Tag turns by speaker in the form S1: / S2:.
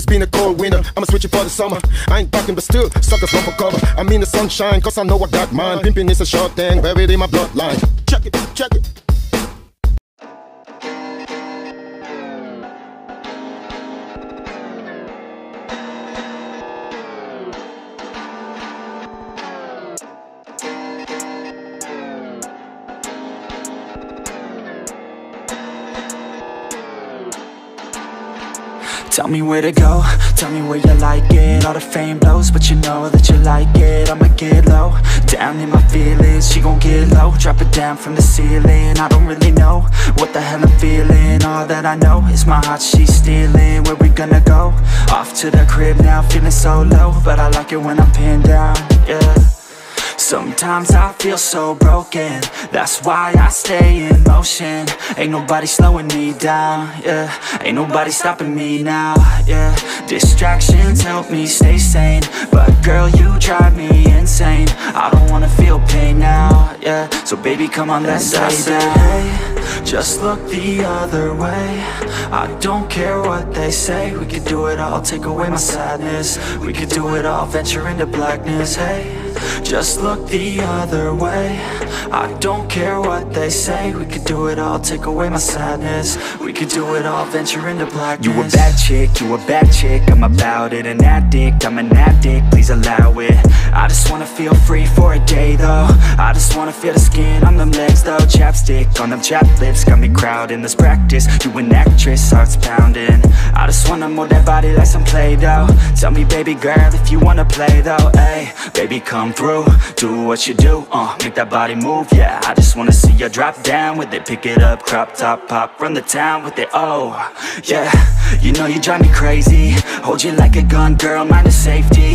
S1: It's been a cold winter, I'ma switch it for the summer. I ain't talking but still, suckers run for cover. I'm in the sunshine, cause I know I got mine. Pimping is a short thing, buried in my bloodline. Check it, check it.
S2: Tell me where to go, tell me where you like it. All the fame blows, but you know that you like it. I'ma get low, down in my feelings. She gon' get low, drop it down from the ceiling. I don't really know what the hell I'm feeling. All that I know is my heart she's stealing. Where we gonna go? Off to the crib now, feeling so low, but I like it when I'm pinned down, yeah. Sometimes I feel so broken, that's why I stay in motion. Ain't nobody slowing me down, yeah. Ain't nobody stopping me now, yeah. Distractions help me stay sane, but girl, you drive me insane. I don't wanna feel pain now, yeah. So baby, come on, let's stay down. Hey, just look the other way. I don't care what they say. We could do it all, take away my sadness. We could do it all, venture into blackness. Hey, just look the other way. I don't care what they say. We could do it all, take away my sadness. We could do it all, venture into blackness. You a bad chick, you a bad chick. I'm about it, an addict, I'm an addict. Please allow it. I just wanna feel free for a day though. I just wanna feel the skin on them legs though. Chapstick on them chapped lips, got me crowding. Let's practice, you an actress, heart's pounding. I just wanna move that body like some Play-Doh. Tell me baby girl if you wanna play though. Ay, baby come through, do what you do, make that body move, yeah. I just wanna see you drop down with it, pick it up, crop top, pop, run the town with it, oh, yeah. You know you drive me crazy, hold you like a gun, girl, mind the safety.